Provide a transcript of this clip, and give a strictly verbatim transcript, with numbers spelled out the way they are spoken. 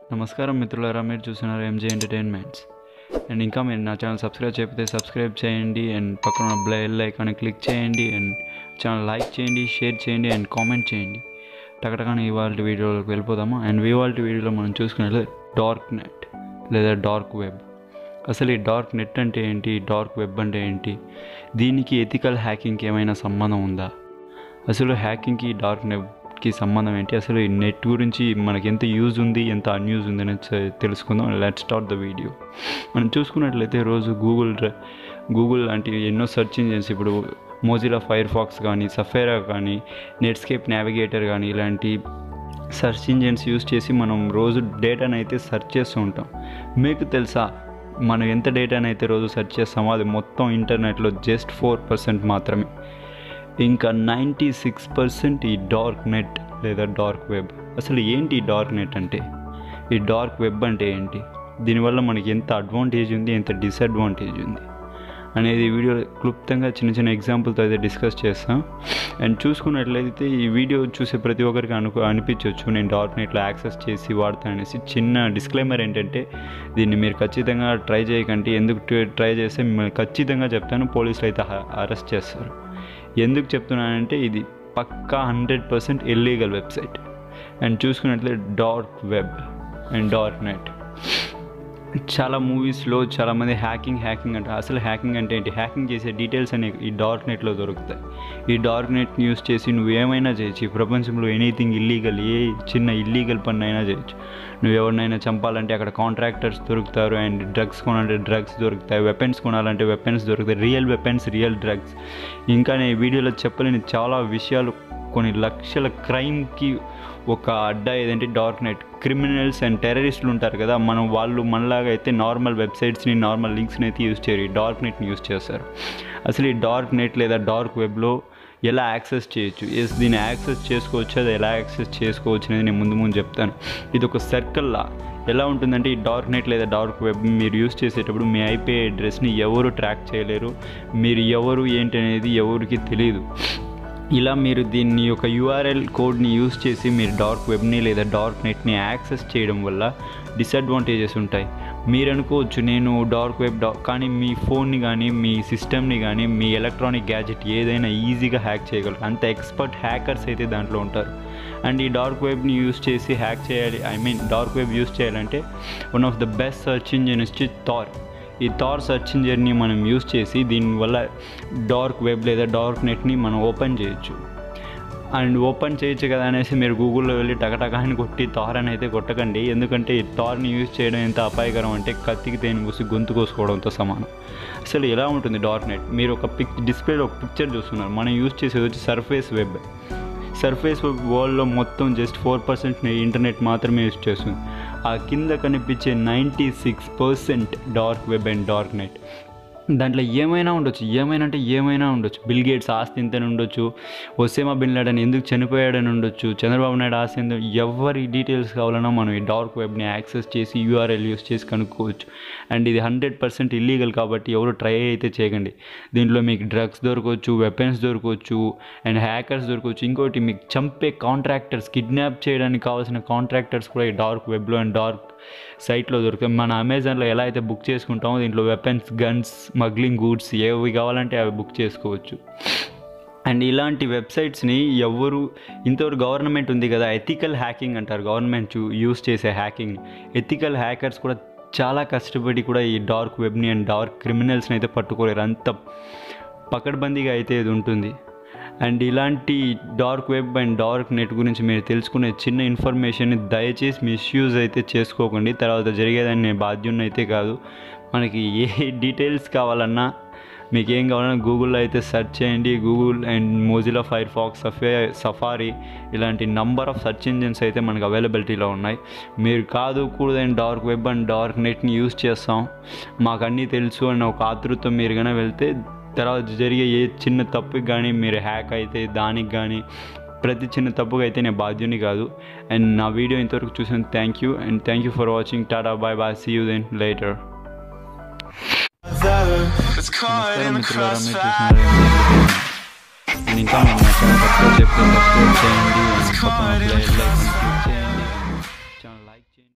నమస్కారం మిత్రులారా, మీరు చూస్తున్నారు ఎంజే ఎంటర్టైన్మెంట్స్. అండ్ ఇంకా మీరు నా ఛానల్ సబ్స్క్రైబ్ చేయకపోతే సబ్స్క్రైబ్ చేయండి అండ్ పక్కన ఉన్న బెల్ ఐకాన్ క్లిక్ చేయండి అండ్ ఛానల్ లైక్ చేయండి, షేర్ చేయండి అండ్ కామెంట్ చేయండి. టకటకాని ఇవాళ వీడియోలోకి వెళ్ళిపోదాము. అండ్ ఇవాళ వీడియోలో మనం చూసుకున్నట్లయితే డార్క్ నెట్ లేదా డార్క్ వెబ్. అసలు ఈ డార్క్ నెట్ అంటే ఏంటి, డార్క్ వెబ్ అంటే ఏంటి, దీనికి ఎథికల్ హ్యాకింగ్కి ఏమైనా సంబంధం ఉందా, అసలు హ్యాకింగ్కి డార్క్ నెట్కి సంబంధం ఏంటి, అసలు ఈ నెట్ గురించి మనకి ఎంత యూజ్ ఉంది ఎంత అన్యూజ్ ఉంది అనేది తెలుసుకుందాం. Let's start the video. మనం చూసుకున్నట్లయితే రోజు గూగుల్ గూగుల్ లాంటి ఎన్నో సెర్చ్ ఇంజిన్స్, ఇప్పుడు మోజిలా ఫైర్ ఫాక్స్ కానీ, సఫేరా కానీ, నెట్స్కేప్ నావిగేటర్ కానీ ఇలాంటి సెర్చ్ ఇంజిన్స్ యూజ్ చేసి మనం రోజు డేటాను అయితే సెర్చ్ చేస్తూ ఉంటాం. మీకు తెలుసా మనం ఎంత డేటాను అయితే రోజు సెర్చ్ చేస్తామో అది మొత్తం ఇంటర్నెట్లో జస్ట్ ఫోర్ పర్సెంట్ మాత్రమే. ఇంకా నైంటీ సిక్స్ పర్సెంట్ ఈ డార్క్ నెట్ లేదా డార్క్ వెబ్. అసలు ఏంటి ఈ డార్క్ నెట్ అంటే, ఈ డార్క్ వెబ్ అంటే ఏంటి, దీనివల్ల మనకి ఎంత అడ్వాంటేజ్ ఉంది ఎంత డిసడ్వాంటేజ్ ఉంది అనేది వీడియో క్లుప్తంగా చిన్న చిన్న ఎగ్జాంపుల్తో అయితే డిస్కస్ చేస్తాం. అండ్ చూసుకున్నట్లయితే ఈ వీడియో చూసే ప్రతి ఒక్కరికి అనుకో అనిపించవచ్చు నేను డార్క్ నెట్లో యాక్సెస్ చేసి వాడతాను అనేసి. చిన్న డిస్క్లైమర్ ఏంటంటే దీన్ని మీరు ఖచ్చితంగా ట్రై చేయకండి. ఎందుకు ట్రై చేస్తే మిమ్మల్ని ఖచ్చితంగా చెప్తాను పోలీసులు అయితే అరెస్ట్ చేస్తారు. ఎందుకు చెప్తున్నానంటే ఇది పక్కా hundred percent illegal website. And చూసుకున్నట్లయితే dark web and dark net, చాలా మూవీస్లో చాలామంది హ్యాకింగ్ హ్యాకింగ్ అంటారు. అసలు హ్యాకింగ్ అంటే ఏంటి, హ్యాకింగ్ చేసే డీటెయిల్స్ అనేవి ఈ డార్క్ నెట్లో దొరుకుతాయి. ఈ డార్క్ నెట్ని యూస్ చేసి నువ్వు ఏమైనా చేయొచ్చు. ఈ ప్రపంచంలో ఎనీథింగ్ ఇల్లీగల్, ఏ చిన్న ఇల్లీగల్ పని అయినా చేయొచ్చు. నువ్వు ఎవరినైనా చంపాలంటే అక్కడ కాంట్రాక్టర్స్ దొరుకుతారు, అండ్ డ్రగ్స్ కొనాలంటే డ్రగ్స్ దొరుకుతాయి, వెపన్స్ కొనాలంటే వెపన్స్ దొరుకుతాయి, రియల్ వెపన్స్ రియల్ డ్రగ్స్. ఇంకా నేను వీడియోలో చెప్పలేని చాలా విషయాలు, కొన్ని లక్షల క్రైమ్కి ఒక అడ్డా ఏదంటే డార్క్ నెట్. క్రిమినల్స్ అండ్ టెర్రరిస్టులు ఉంటారు కదా, మనం వాళ్ళు మనలాగా అయితే నార్మల్ వెబ్సైట్స్ని నార్మల్ లింక్స్ని అయితే యూజ్ చేయరు, ఈ డార్క్ నెట్ని యూజ్ చేస్తారు. అసలు ఈ డార్క్ నెట్ లేదా డార్క్ వెబ్లో ఎలా యాక్సెస్ చేయొచ్చు, ఎస్ దీన్ని యాక్సెస్ చేసుకోవచ్చు, అది ఎలా యాక్సెస్ చేసుకోవచ్చు అనేది నేను ముందు ముందు చెప్తాను. ఇది ఒక సర్కిల్లా ఎలా ఉంటుందంటే, ఈ డార్క్ నెట్ లేదా డార్క్ వెబ్ మీరు యూజ్ చేసేటప్పుడు మీ ఐపీ అడ్రస్ని ఎవరు ట్రాక్ చేయలేరు, మీరు ఎవరు ఏంటి అనేది ఎవరికి తెలియదు. ఇలా మీరు దీన్ని ఒక యూఆర్ఎల్ కోడ్ని యూజ్ చేసి మీరు డార్క్ వెబ్ని లేదా డార్క్ నెట్ని యాక్సెస్ చేయడం వల్ల డిసడ్వాంటేజెస్ ఉంటాయి. మీరు అనుకోవచ్చు నేను డార్క్ వెబ్ డా కానీ మీ ఫోన్ని కానీ మీ సిస్టమ్ని కానీ మీ ఎలక్ట్రానిక్ గ్యాజెట్ ఏదైనా ఈజీగా హ్యాక్ చేయగలరు. అంత ఎక్స్పర్ట్ హ్యాకర్స్ అయితే దాంట్లో ఉంటారు. అండ్ ఈ డార్క్ వెబ్ని యూజ్ చేసి హ్యాక్ చేయాలి, I mean dark web use చేయాలంటే one of the best search engine is Tor. ఈ థార్ సర్చ్ ఇంజిన్ని మనం యూజ్ చేసి దీనివల్ల డార్క్ వెబ్ లేదా డార్క్ నెట్ని మనం ఓపెన్ చేయొచ్చు. అండ్ ఓపెన్ చేయొచ్చు కదా అనేసి మీరు గూగుల్లో వెళ్ళి టకటకా అని కొట్టి థార్ అని అయితే కొట్టకండి. ఎందుకంటే ఈ థార్ని యూజ్ చేయడం ఎంత అపాయకరం అంటే కత్తికి తేని కూసి గొంతు కోసుకోవడంతో సమానం. అసలు ఎలా ఉంటుంది డార్క్ నెట్, మీరు ఒక పిక్ డిస్ప్లేలో ఒక పిక్చర్ చూస్తున్నారు. మనం యూజ్ చేసేది వచ్చి సర్ఫేస్ వెబ్. సర్ఫేస్ వెబ్ వరల్డ్లో మొత్తం జస్ట్ ఫోర్ పర్సెంట్ ఇంటర్నెట్ మాత్రమే యూజ్ చేస్తుంది. ఆ కింద కనిపించే ninety six percent dark web and dark net. దాంట్లో ఏమైనా ఉండొచ్చు, ఏమైనా అంటే ఏమైనా ఉండొచ్చు. బిల్ గేట్స్ ఆస్తి ఇంతని ఉండొచ్చు, ఒసేమా బిన్ లాడెన్ ఎందుకు చనిపోయాడని ఉండొచ్చు, చంద్రబాబు నాయుడు ఆస్తి ఎంత, ఎవరి డీటెయిల్స్ కావాలన్నా మనం ఈ డార్క్ వెబ్ని యాక్సెస్ చేసి యూఆర్ఎల్ యూస్ చేసి కనుక్కోవచ్చు. అండ్ ఇది హండ్రెడ్ పర్సెంట్ ఇల్లీగల్ కాబట్టి ఎవరు ట్రై అయితే చేయకండి. దీంట్లో మీకు డ్రగ్స్ దొరకవచ్చు, వెపన్స్ దొరకవచ్చు అండ్ హ్యాకర్స్ దొరకవచ్చు. ఇంకోటి మీకు చంపే కాంట్రాక్టర్స్, కిడ్నాప్ చేయడానికి కావాల్సిన కాంట్రాక్టర్స్ కూడా ఈ డార్క్ వెబ్లో అండ్ డార్క్ సైట్లో దొరుకుతాయి. మన అమెజాన్లో ఎలా అయితే బుక్ చేసుకుంటామో దీంట్లో వెపన్స్, గన్స్, స్మగ్లింగ్ గూడ్స్ ఏవి కావాలంటే అవి బుక్ చేసుకోవచ్చు. అండ్ ఇలాంటి వెబ్సైట్స్ని ఎవరు ఇంతవరకు గవర్నమెంట్ ఉంది కదా, ఎథికల్ హ్యాకింగ్ అంటారు గవర్నమెంట్ యూస్ చేసే హ్యాకింగ్. ఎథికల్ హ్యాకర్స్ కూడా చాలా కష్టపడి కూడా ఈ డార్క్ వెబ్ని అండ్ డార్క్ క్రిమినల్స్ని అయితే పట్టుకోలేరు, అంత పకడ్బందీగా అయితే ఇది ఉంటుంది. అండ్ ఇలాంటి dark web and dark net గురించి మీరు తెలుసుకునే చిన్న ఇన్ఫర్మేషన్ని దయచేసి మిస్యూజ్ అయితే చేసుకోకండి. తర్వాత జరిగేదాన్ని నేను బాధ్యుని అయితే కాదు. మనకి ఏ డీటెయిల్స్ కావాలన్నా మీకు ఏం కావాలన్నా గూగుల్లో అయితే సెర్చ్ చేయండి. Google and Mozilla Firefox, సఫే సఫారీ ఇలాంటి నంబర్ ఆఫ్ సెర్చ్ ఇంజిన్స్ అయితే మనకు అవైలబిలిటీలో ఉన్నాయి. మీరు కాదు కూడదని డార్క్ వెబ్ అండ్ డార్క్ నెట్ని యూజ్ చేస్తాం, మాకు అన్నీ తెలుసు అన్న ఒక ఆతృత మీరు కన్నా వెళ్తే తర్వాత జరిగే ఏ చిన్న తప్పుకి కానీ మీరు హ్యాక్ అయితే దానికి కానీ ప్రతి చిన్న తప్పుగా అయితే నేను బాధ్యుని కాదు. అండ్ నా వీడియో ఇంతవరకు చూసాను, thank you and thank you for watching. టాటా, bye bye, see you then later. నమస్కారం మిత్రులారా, మీరు చూస్తున్నారు ఇంకా మీరు నా ఛానల్ సబ్స్క్రైబ్ చేయండి అండ్ పక్కన